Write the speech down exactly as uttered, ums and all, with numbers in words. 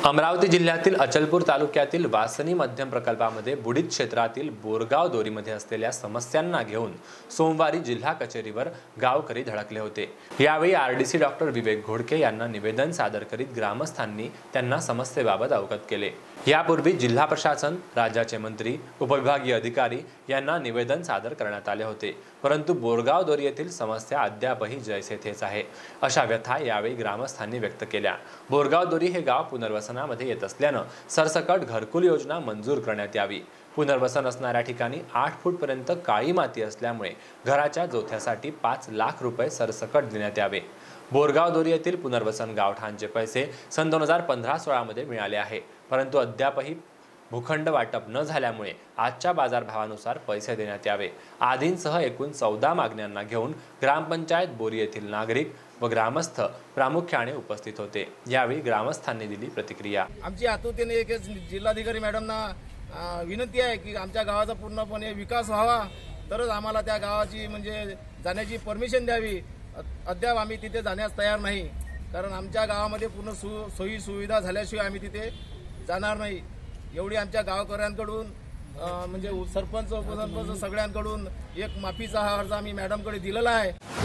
अमरावती जिल्ह्यातील अचलपूर तालुक्यातील वासनी मध्यम प्रकल्पामध्ये बुडीत क्षेत्रातील बोरगाव दोरीमध्ये असलेल्या समस्यांना घेऊन सोमवारी जिल्हा कचेरीवर गावकरी धडकले होते। यावेळी आरडीसी डॉक्टर विवेक घोडके यांना निवेदन सादर करीत ग्रामस्थांनी त्यांना समस्येबाबत अवगत केले। यापूर्वी जिल्हा प्रशासन, राज्याचे मंत्री, उपविभागीय अधिकारी यांना निवेदन सादर करण्यात आले होते, परंतु बोरगाव दोरी येथील समस्या अद्यापही जैसे थेच आहे, अशा व्यथा यावेळी ग्रामस्थांनी व्यक्त केल्या। बोरगाव दोरी हे गाव पुनर्वसनामध्ये येत असल्याने सरसकट घरकुल योजना मंजूर करण्यात यावी। पुनर्वसन असणाऱ्या ठिकाणी आठ फूट पर्यंत काळी माती असल्यामुळे घराच्या जोथ्यासाठी पाच लाख रुपये सरसकट देण्यात यावे। बोरगाव दोरी येथील पुनर्वसन गावठाणचे पैसे सन दोन हजार पंधरा सोळा मध्ये मिळाले आहे, परंतु अद्यापही भूखंड वाटप न झाल्यामुळे आजच्या बाजारभावानुसार पैसे देण्यात यावे आदींसह एकूण चौदा मागण्यांना घेऊन ग्रामपंचायत बोरी येथील नागरिक व ग्रामस्थ प्रामुख्याने उपस्थित होते। यावेळी ग्रामस्थांनी दिली प्रतिक्रिया। आमची आतुरतेने एक जिल्हाधिकारी मॅडमना विनंती आहे की आमच्या गावाचा पूर्णपणे विकास व्हावा, तरच आम्हाला त्या गावाची म्हणजे जाण्याची परमिशन द्यावी। अद्याप आम्ही तिथे जाण्यास तयार नाही, कारण आमच्या गावामध्ये पूर्ण सु सोयी सुविधा झाल्याशिवाय आम्ही तिथे जाणार नाही। एवढी आमच्या गावकऱ्यांकडून म्हणजे सरपंच उपसरपंच सगळ्यांकडून एक माफीचा अर्ज आम्ही मॅडमकडे दिलेला आहे।